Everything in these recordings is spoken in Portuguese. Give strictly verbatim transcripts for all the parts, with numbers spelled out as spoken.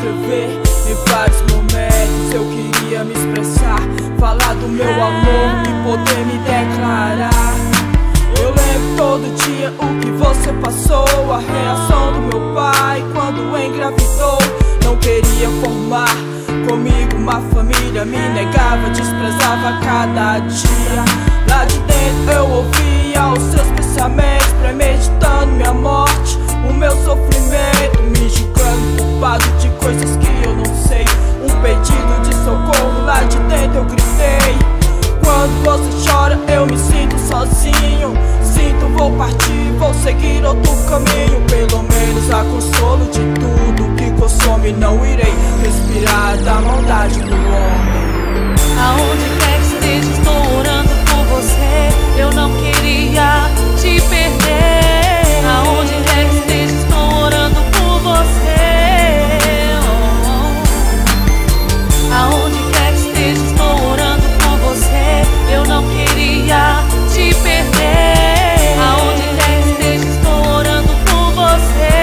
escrever. Em vários momentos eu queria me expressar, falar do meu amor e poder me declarar. Eu lembro todo dia o que você passou, a reação do meu pai quando engravidou. Não queria formar comigo uma família, me negava, desprezava cada dia. Lá de dentro eu ouvia os seus pensamentos, premeditando minha morte, o meu sofrimento, me julgando culpado de coisas que eu não sei. Um pedido de socorro, lá de dentro eu gritei. Quando você chora eu me sinto sozinho, sinto vou partir, vou seguir outro caminho. Pelo menos a consolo de tudo que consome, não irei respirar da maldade do homem. Aonde quer que esteja, estou orando por você, eu não queria te perder. Aonde quer que esteja, estou orando por você. oh. Aonde quer que esteja, estou orando por você, eu não queria te perder. Aonde quer que esteja, estou orando por você.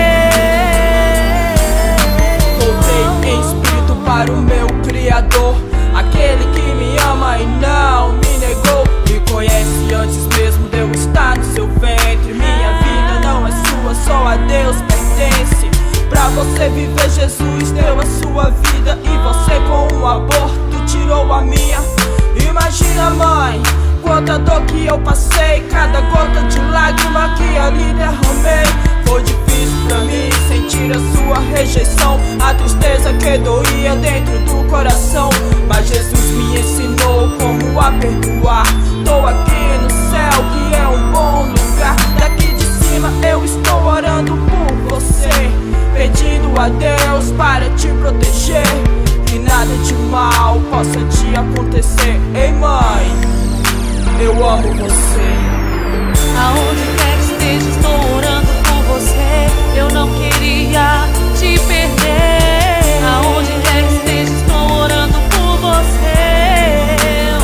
Voltei em espírito para o meu Criador, aquele que me ama e não me negou. Me conhece antes mesmo de eu estar no seu ventre. Minha vida não é sua, só a Deus pertence. Pra você viver, Jesus deu a sua vida, e você com um aborto tirou a minha. Imagina, mãe, quanta dor que eu passei, cada gota de lágrima que ali derramei. Foi difícil pra mim sentir a sua rejeição, a tristeza que doía dentro do coração. Mas Jesus me ensinou como a perdoar. Tô aqui no céu, que é um bom lugar. Daqui de cima eu estou orando por você, pedindo a Deus para te proteger, que nada de mal possa te acontecer. Ei, mãe, eu amo você. Aonde quer que esteja, estou orando por você, eu não queria te perder. Aonde quer que esteja, estou orando por você.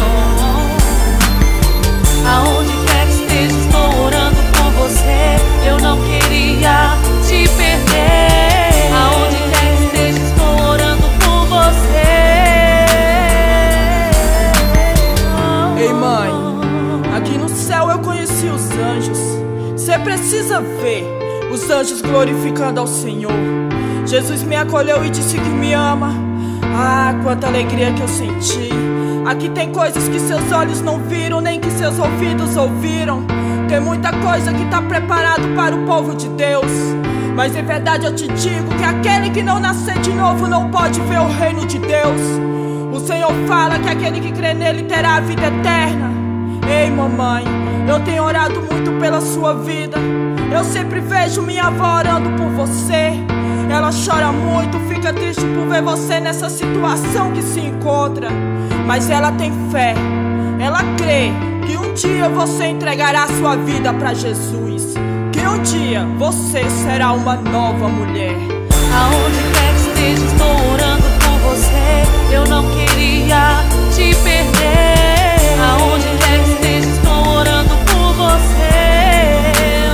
oh. Aonde quer que esteja, estou orando por você, eu não queria te perder. Aonde quer que esteja, estou orando por você. Ei, mãe, aqui no céu eu conheci os anjos. Cê precisa ver os anjos glorificando ao Senhor. Jesus me acolheu e disse que me ama. Ah, quanta alegria que eu senti. Aqui tem coisas que seus olhos não viram, nem que seus ouvidos ouviram. Tem muita coisa que tá preparado para o povo de Deus. Mas em verdade eu te digo que aquele que não nascer de novo não pode ver o reino de Deus. O Senhor fala que aquele que crê nele terá a vida eterna. Ei, mamãe, eu tenho orado muito pela sua vida. Eu sempre vejo minha avó orando por você. Ela chora muito, fica triste por ver você nessa situação que se encontra. Mas ela tem fé, ela crê que um dia você entregará sua vida pra Jesus, que um dia você será uma nova mulher. Aonde quer que esteja, estou orando por você, eu não queria te perder. Aonde quer que esteja, estou orando por você.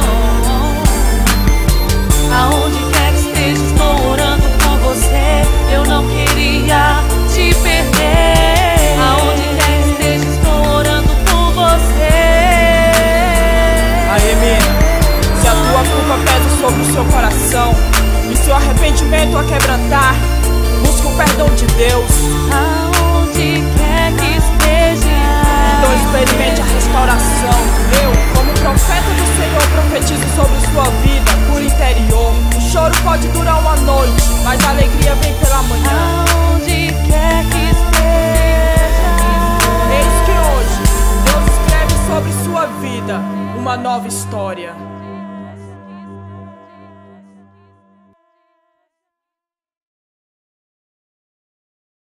oh. Aonde quer que esteja, estou orando por você, eu não queria te perder. Aonde quer que esteja, estou orando por você. Aí, mina, se a tua culpa pesa sobre o seu coração e seu arrependimento a quebrantar, busca o perdão de Deus. Aonde quer que esteja, Então experimente a restauração. Eu, como profeta do Senhor, profetizo sobre sua vida por interior. O choro pode durar uma noite, mas a alegria vem pela manhã. aonde quer que esteja. Eis que hoje Deus escreve sobre sua vida uma nova história.